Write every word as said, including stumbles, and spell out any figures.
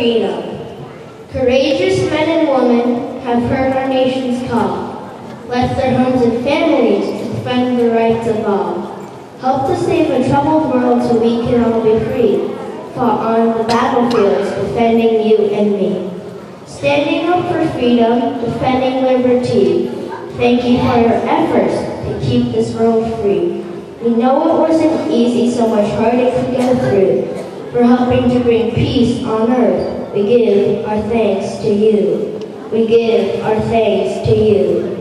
freedom. Courageous men and women have heard our nation's call, left their homes and families to defend the rights of all, helped to save a troubled world so we can all be free, fought on the battlefields defending you and me. Standing up for freedom, defending liberty. Thank you for your efforts to keep this world free. We know it wasn't easy, so much heartache to go through. For helping to bring peace on earth, we give our thanks to you. We give our thanks to you.